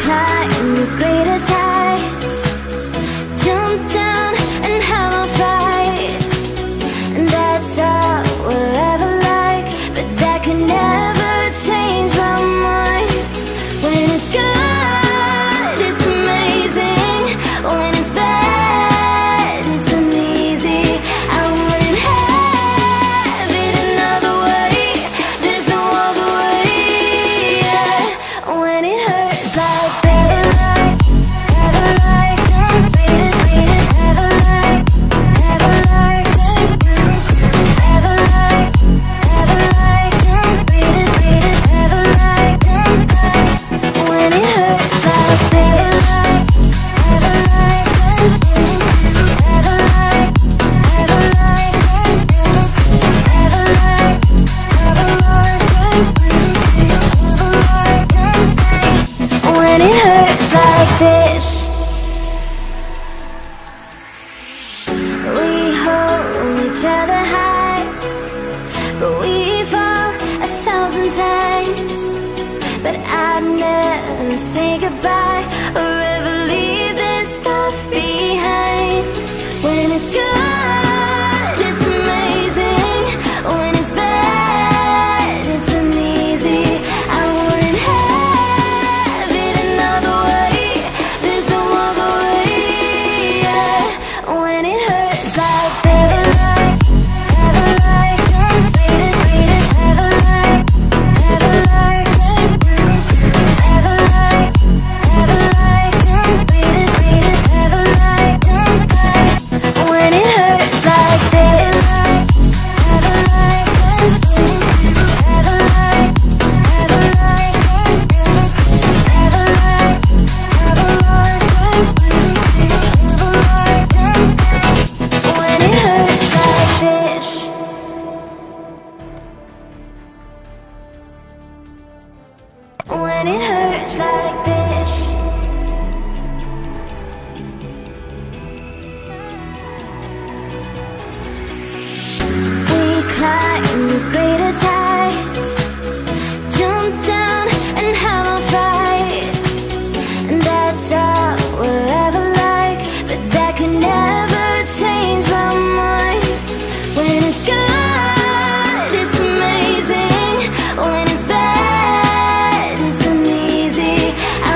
climb the greatest heights, jump down and have a fight, and that's all we'll ever like. But that can never change my mind. When it's good, it's amazing. When it's bad, it's uneasy. I wouldn't have it another way. There's no other way, yeah. When it hurts like this, never like, beat it, never like, never like, never like, never like, beat it, never like, when it hurts like this, never like, never like, never like, never like, never like, when it hurts like this. We hold each other high, but we fall 1,000 times. But I'd never say goodbye or ever leave this stuff behind. When it's good, it's amazing. When it's bad, it's uneasy. I wouldn't have it another way. There's no other way, yeah. When it hurts like this, never like, beat it, never like, never like, never like, never like, beat it, never like, when it hurts like this, never like, never like, never like, never like, never like, when it hurts like this. When it hurts like this. We climb the greatest heights, jump down and have a fight, and that's all we'll ever like. But that can never change my mind. When it's good, it's amazing. When it's bad, it's uneasy. I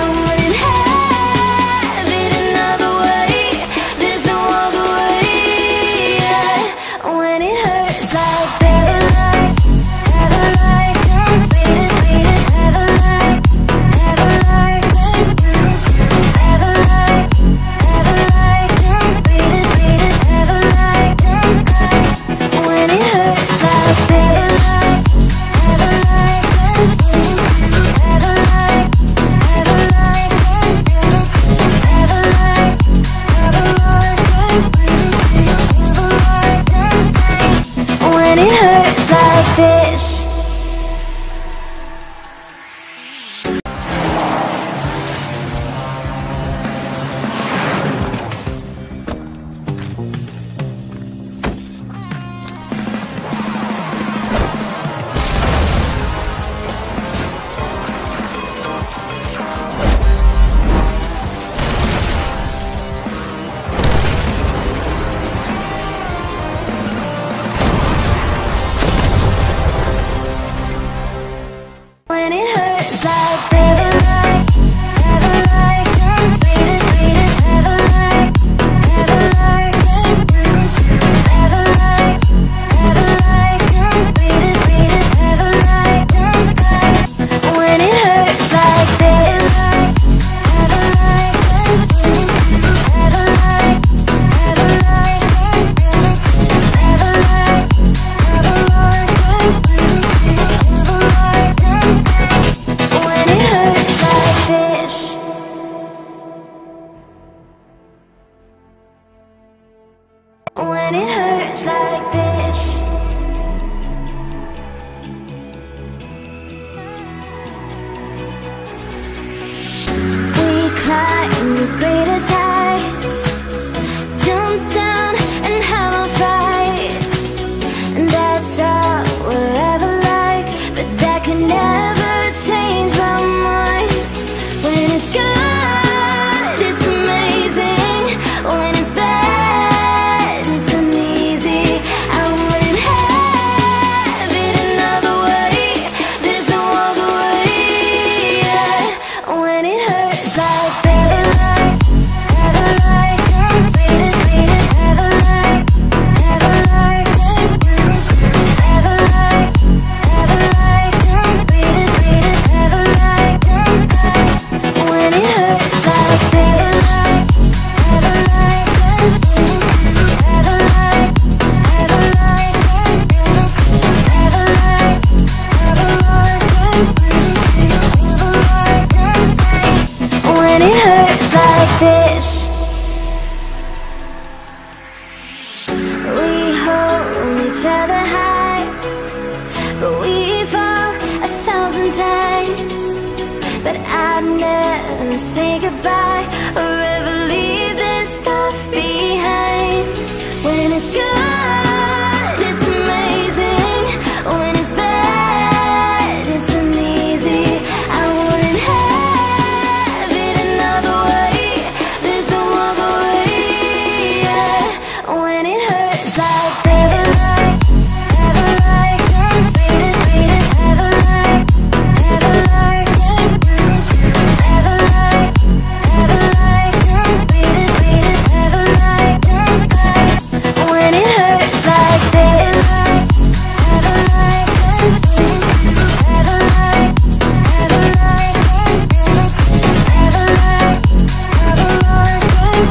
but we fall 1,000 times. But I'd never say goodbye or ever leave this stuff behind. When it's good, it's amazing. When it's bad, it's uneasy. I wouldn't have it another way. There's no other way, yeah. When it hurts like this, ever like, ever like, ever like, ever like, ever like, ever like, when it hurts like this, ever like, ever like, ever like, ever like, ever like,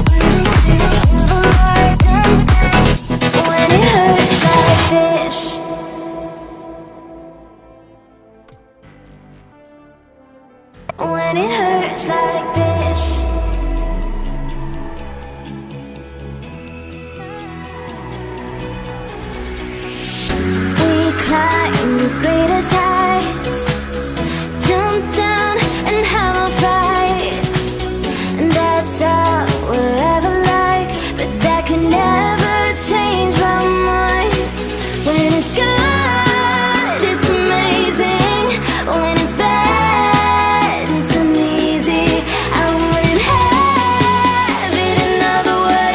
when it hurts like this. When it hurts like this. We climb the greatest heights, jump down and have a fight. And that's all we'll ever like, but that can never change my mind. When it's good, it's amazing. When it's bad, it's uneasy. I wouldn't have it another way.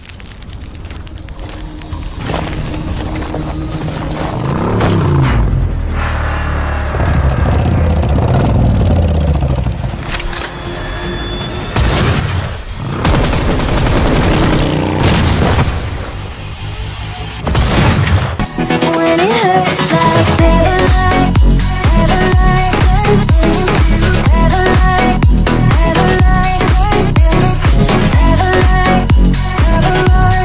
When it hurts like this, ever like, ever like, ever like, ever like, ever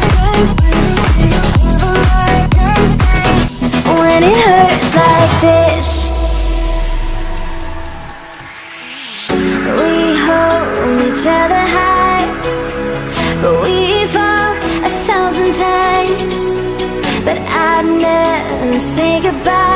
like, when it hurts like this. We hold each other high, but we fall 1,000 times. But I'd never say goodbye